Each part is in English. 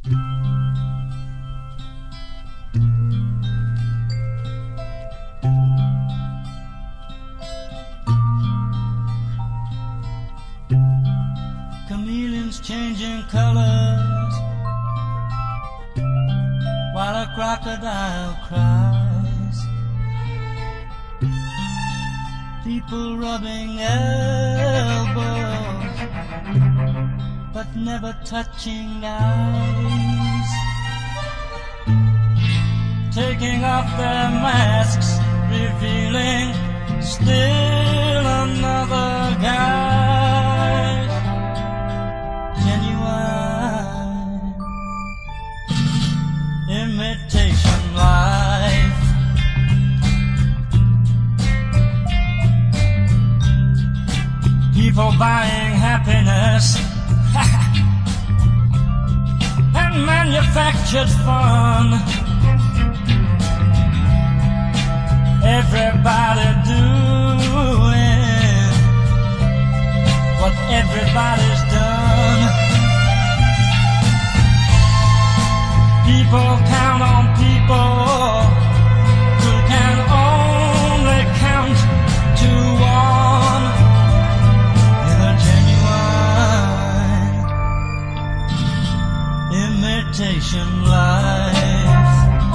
Chameleons changing colors while a crocodile cries. People rubbing elbows but never touching eyes. Taking off their masks, revealing still another guy. Genuine imitation life. People buying happiness and manufactured fun. Everybody doing what everybody's done. People count on people who can only count to one in a genuine imitation life.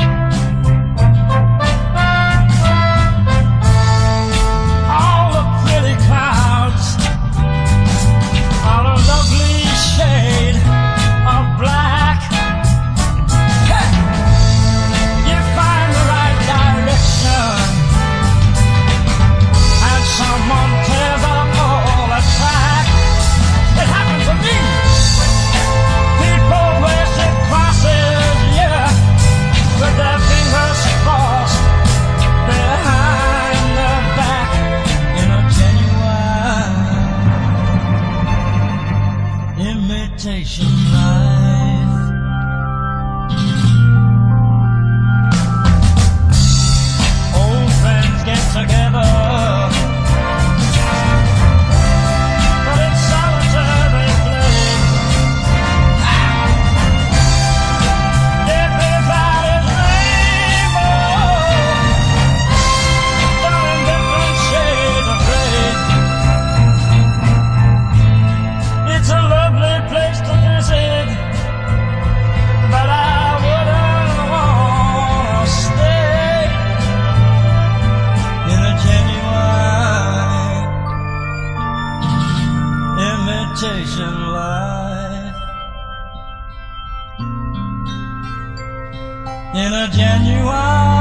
All the pretty clouds are a lovely shade of black. You find the right direction and someone tears up all the track. It happened to me. People wasted crosses, yeah, with their fingers crossed behind their back in a genuine imitation life. Old friends get together, but it's solitaire they play. Everybody's rainbow, done in different shades of gray. It's a lovely place to visit, but I wouldn't wanna stay in a genuine imitation life. In a genuine